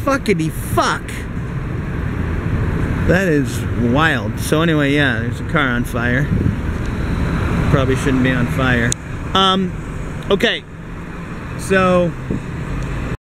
fuckity fuck. That is wild. So anyway, yeah, there's a car on fire. Probably shouldn't be on fire. Okay. So